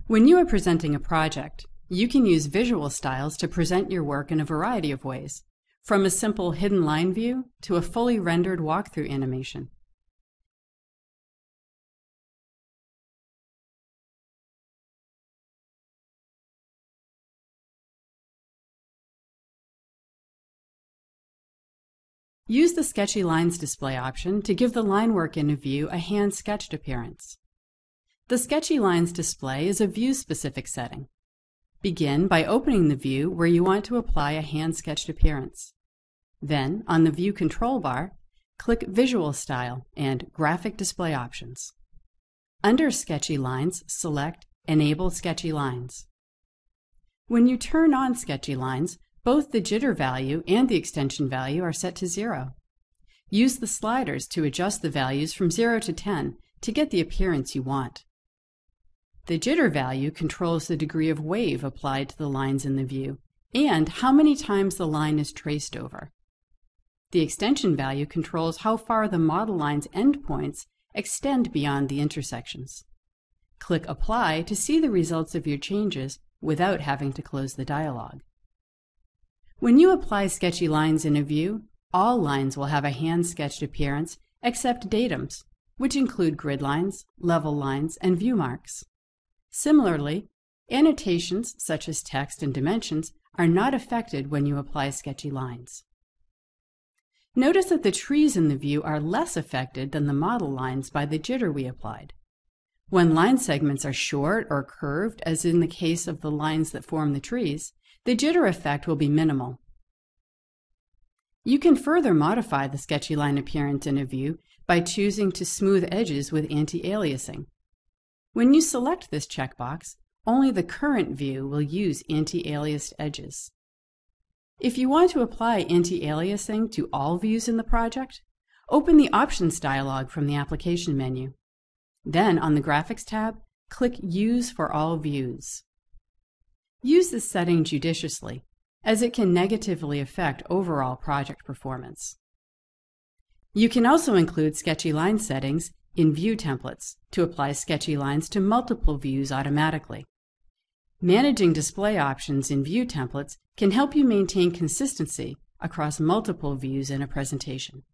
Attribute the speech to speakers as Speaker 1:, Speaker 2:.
Speaker 1: When you are presenting a project, you can use visual styles to present your work in a variety of ways, from a simple hidden line view to a fully rendered walkthrough animation. Use the Sketchy Lines display option to give the line work in a view a hand-sketched appearance. The Sketchy Lines display is a view-specific setting. Begin by opening the view where you want to apply a hand-sketched appearance. Then, on the View control bar, click Visual Style and Graphic Display Options. Under Sketchy Lines, select Enable Sketchy Lines. When you turn on Sketchy Lines, both the jitter value and the extension value are set to 0. Use the sliders to adjust the values from 0 to 10 to get the appearance you want. The jitter value controls the degree of wave applied to the lines in the view and how many times the line is traced over. The extension value controls how far the model line's endpoints extend beyond the intersections. Click Apply to see the results of your changes without having to close the dialog. When you apply sketchy lines in a view, all lines will have a hand-sketched appearance except datums, which include grid lines, level lines, and view marks. Similarly, annotations such as text and dimensions are not affected when you apply sketchy lines. Notice that the trees in the view are less affected than the model lines by the jitter we applied. When line segments are short or curved, as in the case of the lines that form the trees, the jitter effect will be minimal. You can further modify the sketchy line appearance in a view by choosing to smooth edges with anti-aliasing. When you select this checkbox, only the current view will use anti-aliased edges. If you want to apply anti-aliasing to all views in the project, open the Options dialog from the Application menu. Then, on the Graphics tab, click Use for all views. Use this setting judiciously, as it can negatively affect overall project performance. You can also include sketchy line settings in view templates to apply sketchy lines to multiple views automatically. Managing display options in view templates can help you maintain consistency across multiple views in a presentation.